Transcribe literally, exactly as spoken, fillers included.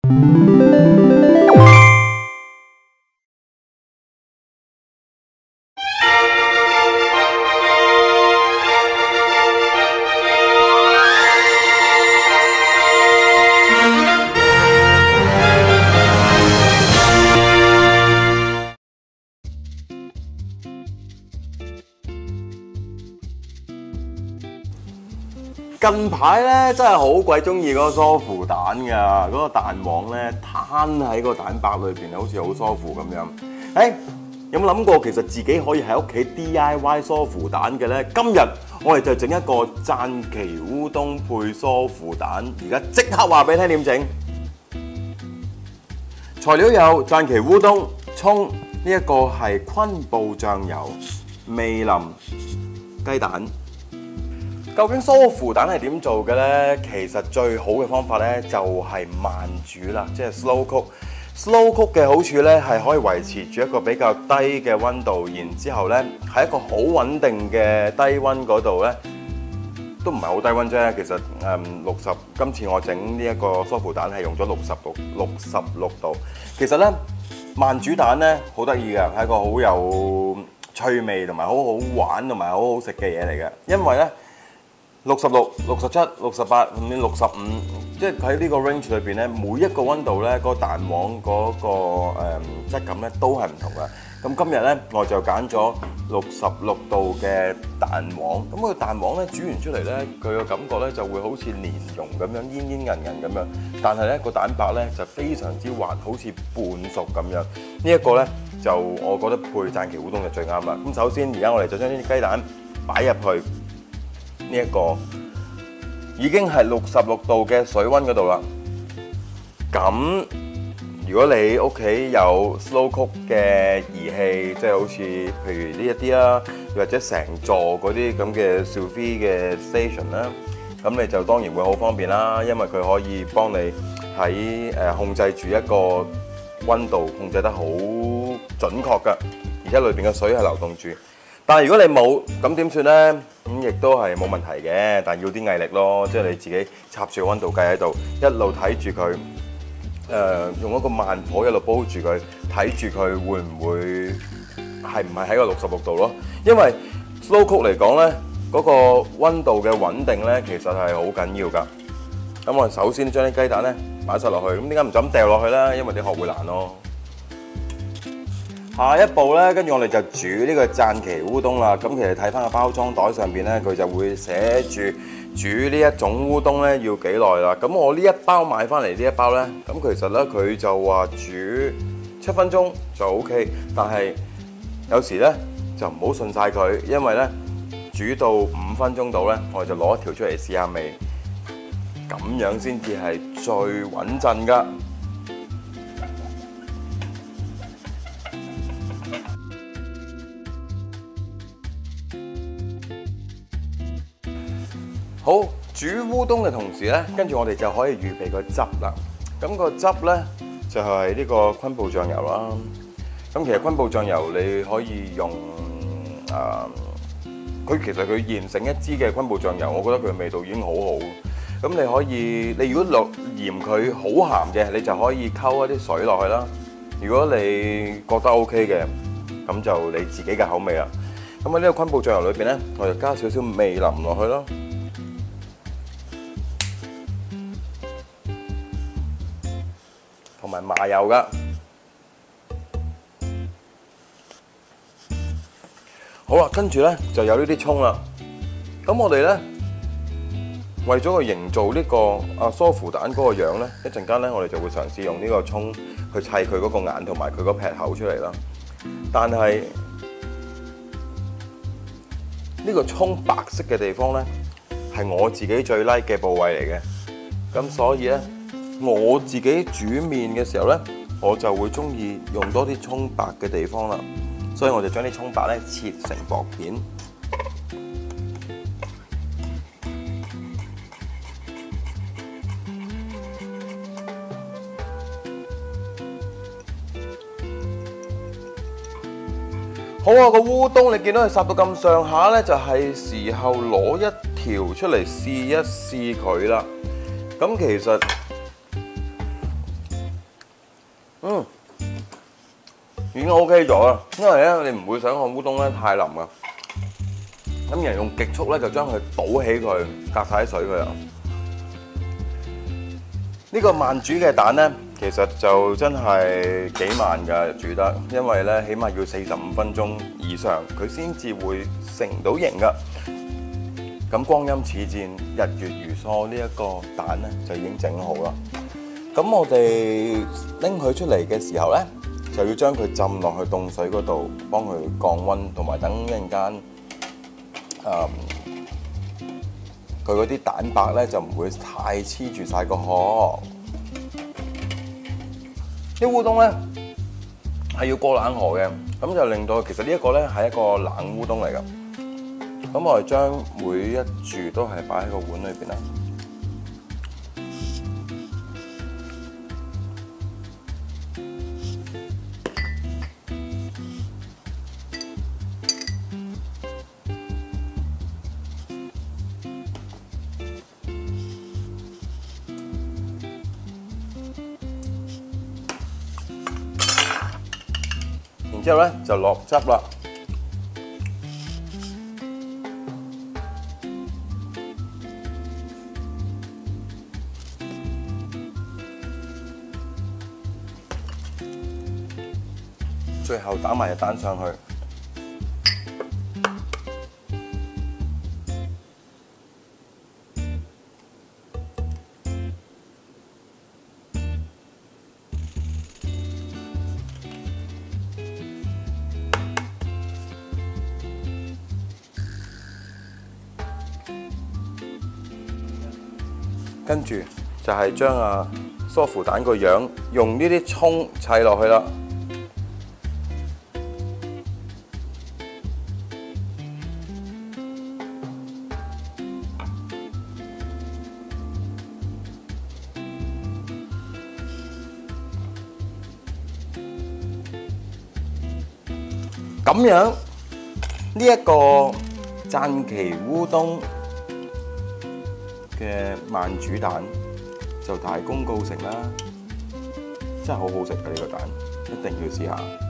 近排咧真係好鬼中意嗰個梳乎蛋㗎，嗰、嗰個蛋黃咧攤喺個蛋白裏邊，好似好舒服咁樣。誒、欸，有冇諗過其實自己可以喺屋企 D I Y 梳乎蛋嘅咧？今日我哋就整一個讚岐烏冬配梳乎蛋，而家即刻話俾你聽點整。材料有讚岐烏冬、葱，呢一個係昆布醬油、味淋、雞蛋。究竟梳乎蛋係點做嘅呢？其實最好嘅方法呢，就係慢煮啦，即係 slow cook。slow cook 嘅好處呢，係可以維持住一個比較低嘅溫度，然之後呢，喺一個好穩定嘅低溫嗰度呢，都唔係好低溫啫。其實誒六十，今次我整呢一個梳乎蛋係用咗六十六六十六度。其實呢，慢煮蛋呢，好得意嘅，係一個好有趣味同埋好好玩同埋好好食嘅嘢嚟嘅，因為呢。六十六、六十七、六十八、六十五，即係喺呢個 range 裏邊咧，每一個溫度咧，個蛋黃嗰個誒質感咧都係唔同嘅。咁今日咧，我就揀咗六十六度嘅蛋黃。咁個蛋黃咧煮完出嚟咧，佢個感覺咧就會好似蓮蓉咁樣煙煙韌韌咁樣，但係咧個蛋白咧就非常之滑，好似半熟咁樣。呢一個咧就我覺得配讚岐烏冬就最啱啦。咁首先而家我哋就將呢啲雞蛋擺入去。呢一個已經係六十六度嘅水溫嗰度啦。咁如果你屋企有 slow cook 嘅儀器，即係好似譬如呢一啲啦，或者成座嗰啲咁嘅 sous vide 嘅 station 啦，咁你就當然會好方便啦，因為佢可以幫你喺誒控制住一個溫度，控制得好準確㗎，而且裏邊嘅水係流動住。但係如果你冇，咁點算呢？咁亦都係冇問題嘅，但係要啲毅力咯，即係你自己插住個溫度計喺度，一路睇住佢，誒、呃、用一個慢火一路煲住佢，睇住佢會唔會係唔係喺個六十六度咯？因為 slow cook 嚟講呢，嗰、嗰個溫度嘅穩定呢，其實係好緊要㗎。咁我首先將啲雞蛋呢擺晒落去，咁點解唔就咁掉落去呢？因為啲殼會爛咯。下一步咧，跟住我哋就煮呢個讚岐烏冬啦。咁其實睇翻個包裝袋上邊咧，佢就會寫住煮呢一種烏冬咧要幾耐啦。咁我呢一包買翻嚟呢一包咧，咁其實咧佢就話煮七分鐘就 OK。但係有時咧就唔好信晒佢，因為咧煮到五分鐘度咧，我哋就攞一條出嚟試下味，咁樣先至係最穩陣噶。好，煮烏冬嘅同時咧，跟住我哋就可以預備個汁啦。咁個汁咧就係呢個昆布醬油啦。咁其實昆布醬油你可以用誒，佢其實佢現成一支嘅昆布醬油，我覺得佢嘅味道已經好好。咁你可以，你如果落嫌佢好鹹嘅，你就可以溝一啲水落去啦。如果你覺得 OK 嘅，咁就你自己嘅口味啦。咁喺呢個昆布醬油裏邊咧，我就加少少味淋落去咯。同埋麻油噶，好啦，跟住咧就有呢啲葱啦。咁我哋咧為咗去營造呢個啊梳乎蛋嗰個樣咧，一陣間咧我哋就會嘗試用呢個葱去砌佢嗰個眼同埋佢嗰撇口出嚟啦。但係呢個葱白色嘅地方咧，係我自己最 like 嘅部位嚟嘅，咁所以咧。我自己煮麵嘅時候呢，我就會中意用多啲葱白嘅地方啦，所以我就將啲葱白呢切成薄片。好啊，個烏冬你見到佢烚到咁上下呢，就係時候攞一條出嚟試一試佢啦。咁其實嗯，已經 OK 咗啦。因為咧，你唔會想個烏冬咧太腍噶。咁然後用極速咧就將佢倒起佢，隔晒啲水佢啊！呢個慢煮嘅蛋咧，其實就真係幾慢㗎煮得，因為咧起碼要四十五分鐘以上，佢先至會成到型㗎。咁光陰似箭，日月如梭，呢一個蛋咧就已經整好啦。咁我哋拎佢出嚟嘅時候咧，就要將佢浸落去凍水嗰度，幫佢降溫，同埋等一陣間。誒，佢嗰啲蛋白咧就唔會太黐住晒個殼。啲烏冬咧係要過冷河嘅，咁就令到其實呢一個咧係一個冷烏冬嚟㗎。咁我哋將每一柱都係擺喺個碗裏邊啦。然之後咧就落汁啦，最後打埋隻蛋上去。跟住就係將啊梳乎蛋個樣用呢啲葱砌落去啦。咁樣呢一個讚岐烏冬嘅慢煮蛋就大功告成啦！真係好好食嘅呢個蛋，一定要試下。